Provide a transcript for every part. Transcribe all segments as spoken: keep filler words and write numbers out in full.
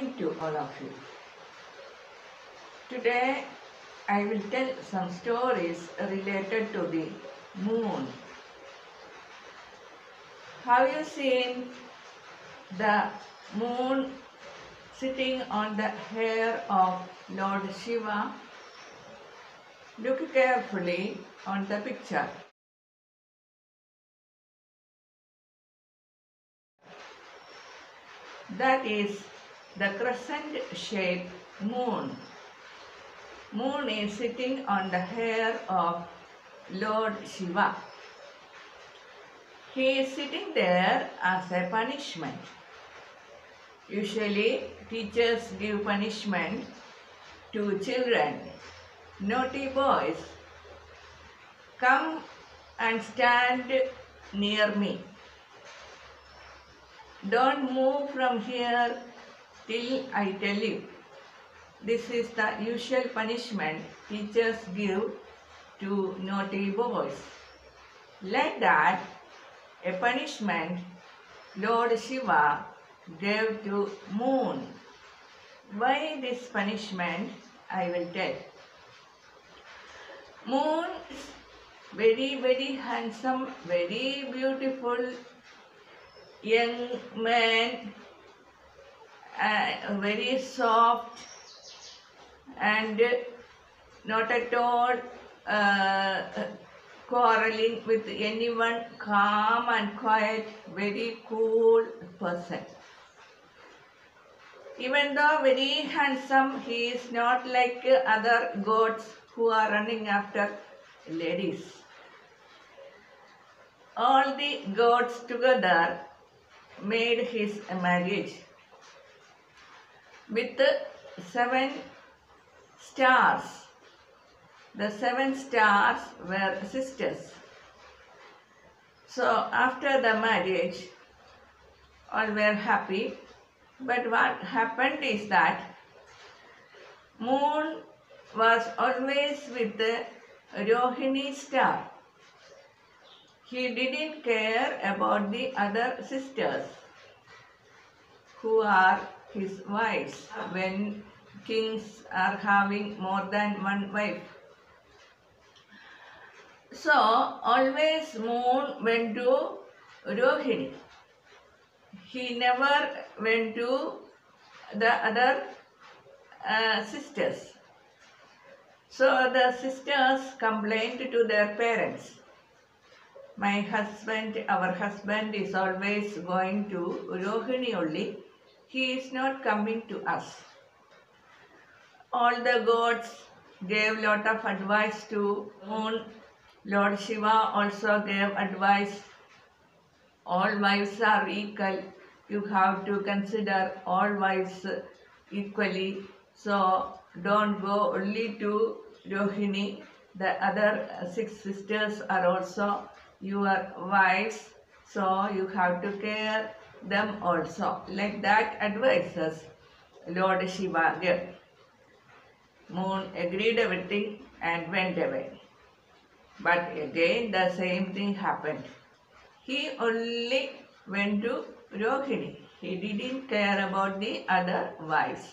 morning to all of you. Today I will tell some stories related to the moon. Have you seen the moon sitting on the hair of Lord Shiva? Look carefully on the picture. That is the crescent-shaped moon. Moon is sitting on the hair of Lord Shiva. He is sitting there as a punishment. Usually, teachers give punishment to children. Naughty boys, come and stand near me. Don't move from here till I tell you. This is the usual punishment teachers give to naughty boys. Like that, a punishment Lord Shiva gave to moon. Why this punishment, I will tell. Moon is very, very handsome, very beautiful young man, uh, very soft and not at all uh, quarreling with anyone, calm and quiet, very cool person. Even though very handsome, he is not like other gods who are running after ladies. All the gods together made his marriage with seven stars. The seven stars were sisters. So after the marriage, all were happy. But what happened is that moon was always with the Rohini star. He didn't care about the other sisters who are his wives when kings are having more than one wife. So always moon went to Rohini. He never went to the other uh, sisters. So the sisters complained to their parents. My husband, our husband is always going to Rohini only. He is not coming to us. All the gods gave lot of advice to moon. Lord Shiva also gave advice. All wives are equal. You have to consider all wives equally. So don't go only to Rohini. The other six sisters are also your wives, so you have to care them also. Like that advices Lord Shiva gave. Moon agreed everything and went away. But again the same thing happened. He only went to Rohini. He didn't care about the other wives.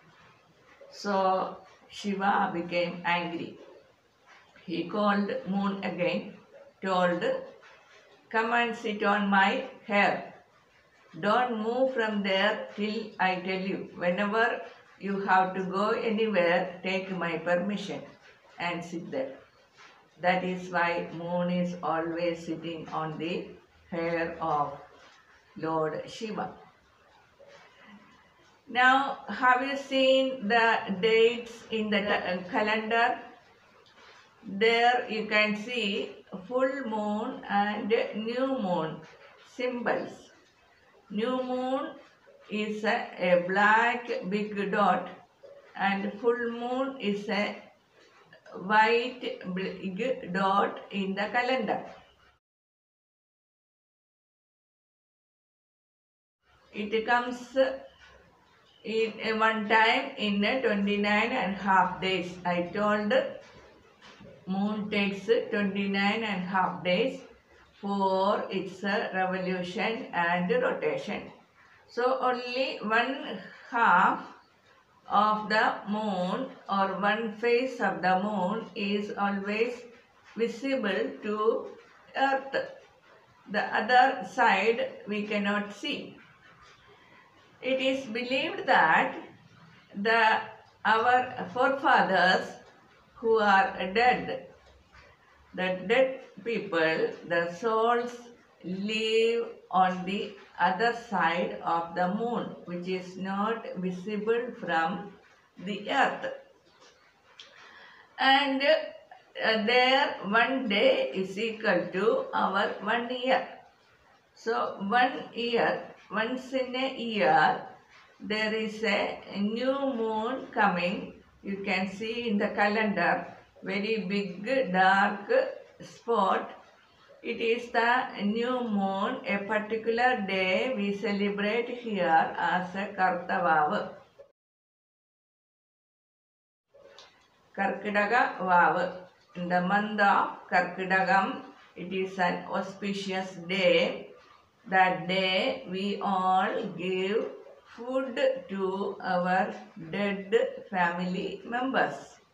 So Shiva became angry. He called moon again, told, come and sit on my hair. Don't move from there till I tell you. Whenever you have to go anywhere, take my permission and sit there. That is why moon is always sitting on the hair of Lord Shiva. Now, have you seen the dates in the calendar? There you can see full moon and new moon symbols. New moon is a, a black big dot and full moon is a white big dot in the calendar. It comes in one time in twenty-nine and a half days. I told moon takes twenty-nine and a half days for its revolution and rotation. So only one half of the moon or one face of the moon is always visible to earth. The other side we cannot see. It is believed that the our forefathers who are dead, the dead people, the souls live on the other side of the moon, which is not visible from the earth. And uh, there one day is equal to our one year. So one year, once in a year, there is a new moon coming. You can see in the calendar, very big dark spot. It is the new moon. A particular day we celebrate here as a Kartavavu. Karkidaga Vavu. In the month of Karkidagam, it is an auspicious day. That day we all give food to our dead family members.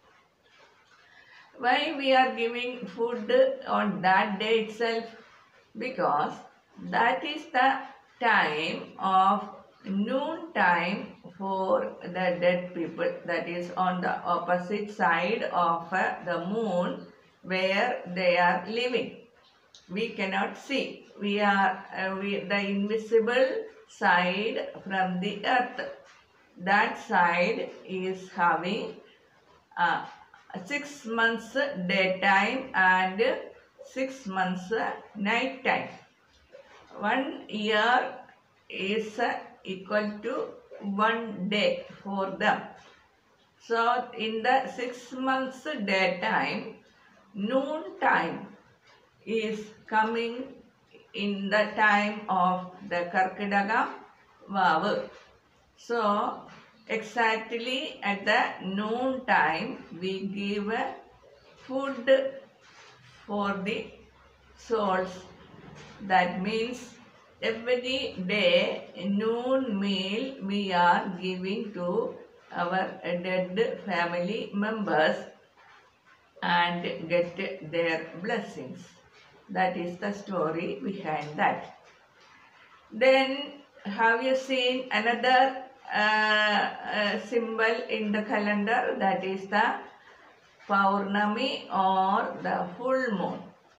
Why we are giving food on that day itself? Because that is the time of noon time for the dead people, that is on the opposite side of uh, the moon where they are living. We cannot see. We are uh, we, the invisible side from the earth. That side is having uh, six months daytime and six months night time. One year is uh, equal to one day for them. So in the six months daytime, noon time is coming in the time of the Karkidaga Vavu. So exactly at the noon time we give food for the souls. That means every day noon meal we are giving to our dead family members and get their blessings. That is the story behind that. Then have you seen another uh, uh, symbol in the calendar? That is the Paurnami or the full moon.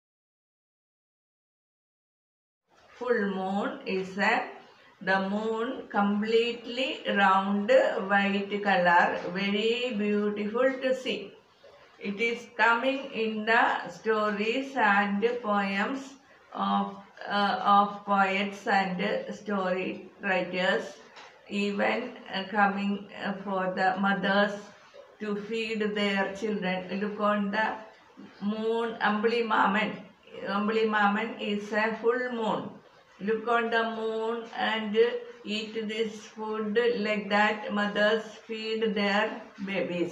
Full moon is a, the moon completely round white color, very beautiful to see. It is coming in the stories and poems of, uh, of poets and story writers, even uh, coming uh, for the mothers to feed their children. Look on the moon, Ambali Maman. Ambali Maman is a full moon. Look on the moon and eat this food, like that mothers feed their babies.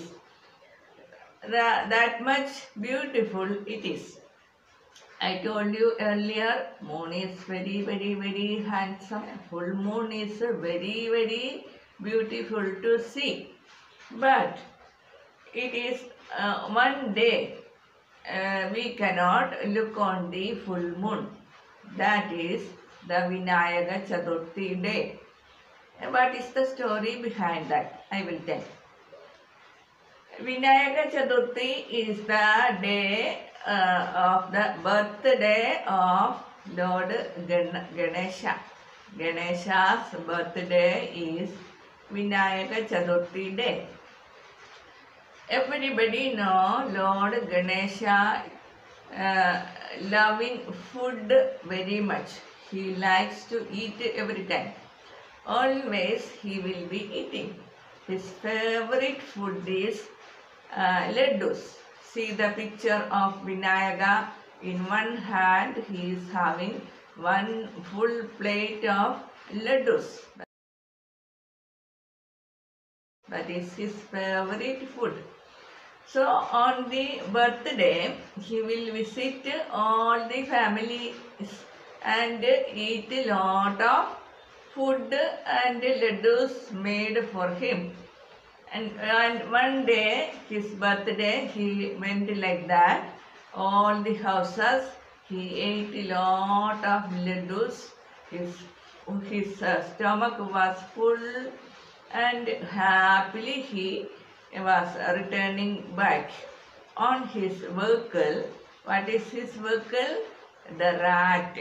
That much beautiful it is. I told you earlier, moon is very, very, very handsome. Full moon is very, very beautiful to see. But it is uh, one day uh, we cannot look on the full moon. That is the Vinayaka Chaturthi day. What is the story behind that? I will tell. Vinayaka Chaturthi is the day uh, of the birthday of Lord Ganesha. Ganesha's birthday is Vinayaka Chaturthi day. Everybody know Lord Ganesha uh, loving food very much. He likes to eat every time. Always he will be eating. His favorite food is uh, laddus. See the picture of Vinayaka. In one hand he is having one full plate of laddus. That is his favorite food. So on the birthday he will visit all the families and eat a lot of food and laddus made for him. And, and one day, his birthday, he went like that. All the houses, he ate a lot of laddus. His, his uh, stomach was full, and happily he was returning back on his vehicle. What is his vehicle? The rat.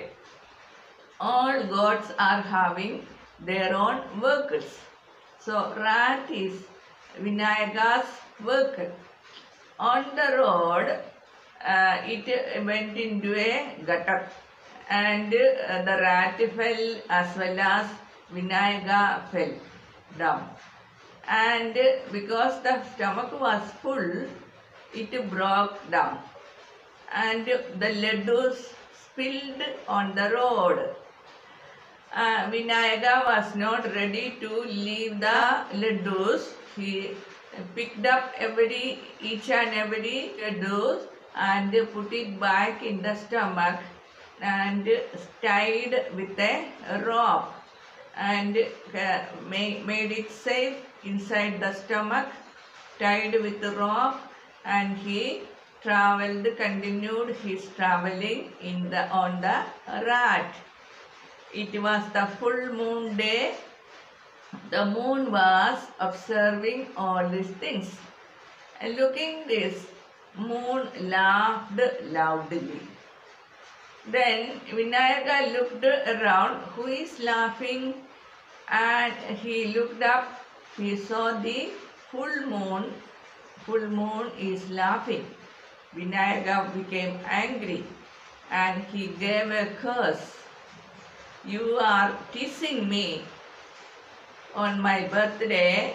All gods are having their own vehicles. So rat is Vinayaka's vehicle. On the road, uh, it went into a gutter, and uh, the rat fell as well as Vinayaka fell down. And because the stomach was full, it broke down, and the laddus spilled on the road. Uh, Vinayaka was not ready to leave the laddus. He picked up every each and every laddus and put it back in the stomach and tied with a rope, and uh, made, made it safe inside the stomach, tied with the rope, and he traveled, continued his traveling in the on the rat. It was the full moon day. The moon was observing all these things. And looking this, moon laughed loudly. Then Vinayaka looked around, who is laughing? And he looked up, he saw the full moon. Full moon is laughing. Vinayaka became angry and he gave a curse. You are teasing me on my birthday.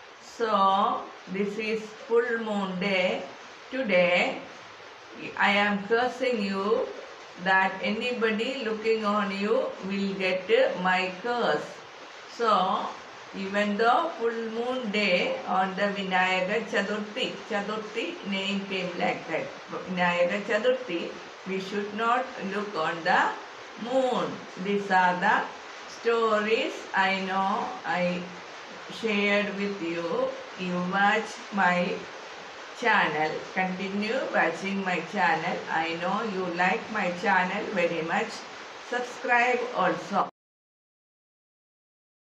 So this is full moon day. Today I am cursing you that anybody looking on you will get my curse. So even though full moon day on the Vinayaka Chaturthi, Chaturthi name came like that. Vinayaka Chaturthi, we should not look on the moon. These are the stories I know I shared with you. You watch my channel. Continue watching my channel. I know you like my channel very much. Subscribe also.